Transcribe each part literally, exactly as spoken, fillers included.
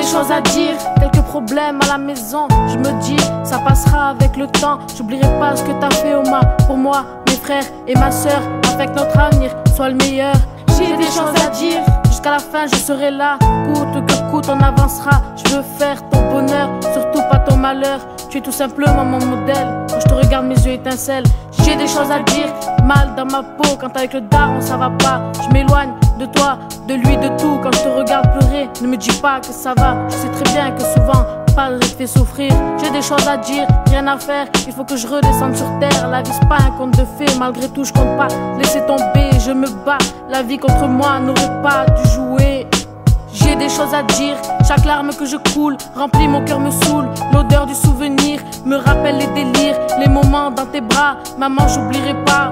choses à dire, quelques problèmes à la maison. Je me dis, ça passera avec le temps. J'oublierai pas ce que t'as fait, Oma, pour moi, mes frères et ma soeur. Afin que notre avenir soit le meilleur. J'ai des choses à dire, jusqu'à la fin je serai là. Coûte que coûte, on avancera. Je veux faire ton bonheur, surtout pas ton malheur. Tu es tout simplement mon modèle. Quand je te regarde, mes yeux étincellent. J'ai des choses à dire, mal dans ma peau. Quand avec le daron ça va pas, je m'éloigne de toi, de lui, de tout. Quand je te regarde pleurer, ne me dis pas que ça va. Je sais très bien que souvent parler te fait souffrir. J'ai des choses à dire, rien à faire. Il faut que je redescende sur terre. La vie c'est pas un conte de fées. Malgré tout je compte pas laisser tomber, je me bats. La vie contre moi n'aurait pas dû jouer. J'ai des choses à dire, chaque larme que je coule remplit mon cœur, me saoule. L'odeur du souvenir me rappelle les délires, les moments dans tes bras, maman j'oublierai pas.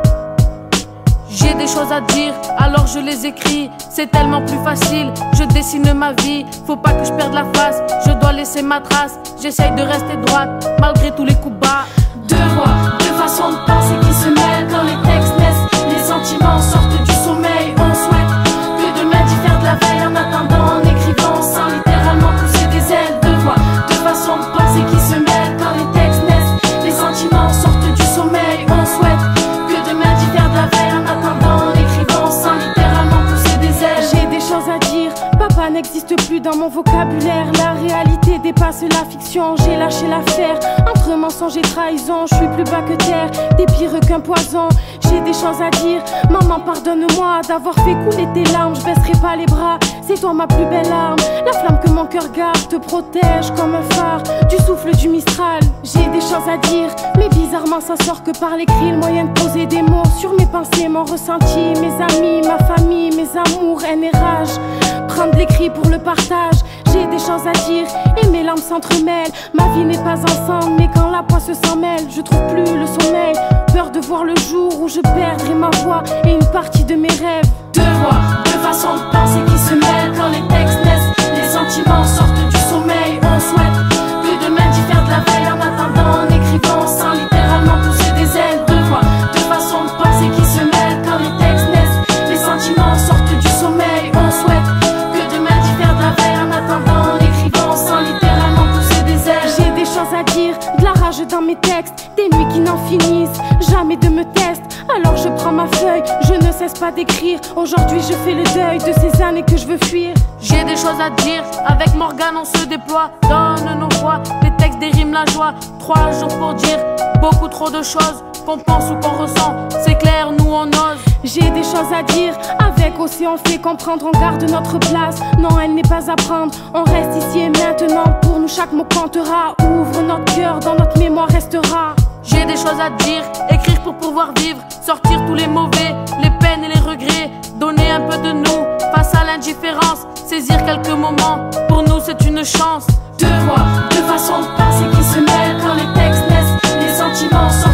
J'ai des choses à dire, alors je les écris. C'est tellement plus facile, je dessine ma vie. Faut pas que je perde la face, je dois laisser ma trace. J'essaye de rester droite, malgré tous les coups bas. Deux voix, deux façons de penser qui se mêlent. Quand les textes naissent, les sentiments sortent du sommeil. On souhaite que demain diffère de la veille. En attendant, en écrivant, sans littéralement pousser des ailes. Deux voix, deux façons de penser qui se mêlent. Quand les textes naissent, les sentiments sortent du sommeil. On souhaite que demain diffère de la veille. En attendant, en écrivant, sans littéralement pousser des ailes. J'ai des choses à dire, papa n'existe plus dans mon vocabulaire. La réalité dépasse la fiction, j'ai lâché l'affaire. Entre mensonges et trahison, je suis plus bas que terre, t'es pire qu'un poison. J'ai des choses à dire, maman pardonne-moi d'avoir fait couler tes larmes. Je baisserai pas les bras, c'est toi ma plus belle arme. La flamme que mon cœur garde te protège comme un phare du souffle du Mistral. J'ai des choses à dire, mais bizarrement ça sort que par l'écrit. Le moyen de poser des mots sur mes pensées, mon ressenti. Mes amis, ma famille, mes amours, haine et rage. Prendre l'écrit pour le partage. J'ai des choses à dire et mes larmes s'entremêlent. Ma vie n'est pas ensemble, mais quand la poisse s'en mêle, je trouve plus le sommeil. Peur de voir le jour où je perdrai ma voix et une partie de mes rêves. Deux voix, deux façons de penser qui se mêlent. Quand les textes naissent, les sentiments sortent du sommeil. On souhaite que demain diffère de la veille. En attendant, en écrivant, sans littéralement pousser des ailes. Deux voix, deux façons de penser qui se mêlent. Quand les textes naissent, les sentiments sortent du sommeil. On souhaite que demain diffère de la veille. En attendant, en écrivant, sans littéralement pousser des ailes. J'ai des choses à dire, de la rage dans mes textes, des nuits qui n'en finissent, jamais de me test. Alors je prends ma feuille, je ne cesse pas d'écrire. Aujourd'hui je fais le deuil de ces années que je veux fuir. J'ai des choses à dire, avec Morgane on se déploie. Donne nos voix, les textes dériment la joie. Trois jours pour dire beaucoup trop de choses, qu'on pense ou qu'on ressent. C'est clair, nous on ose. J'ai des choses à dire, avec aussi on fait comprendre, on garde notre place. Non, elle n'est pas à prendre, on reste ici et maintenant. Pour nous chaque mot comptera, ouvre notre cœur, dans notre mémoire restera. J'ai des choses à dire, écrire pour pouvoir vivre, sortir tous les mauvais, les peines et les regrets, donner un peu de nous face à l'indifférence, saisir quelques moments, pour nous c'est une chance. Deux voix, deux façons de penser qui se mêlent. Quand les textes naissent, les sentiments sortent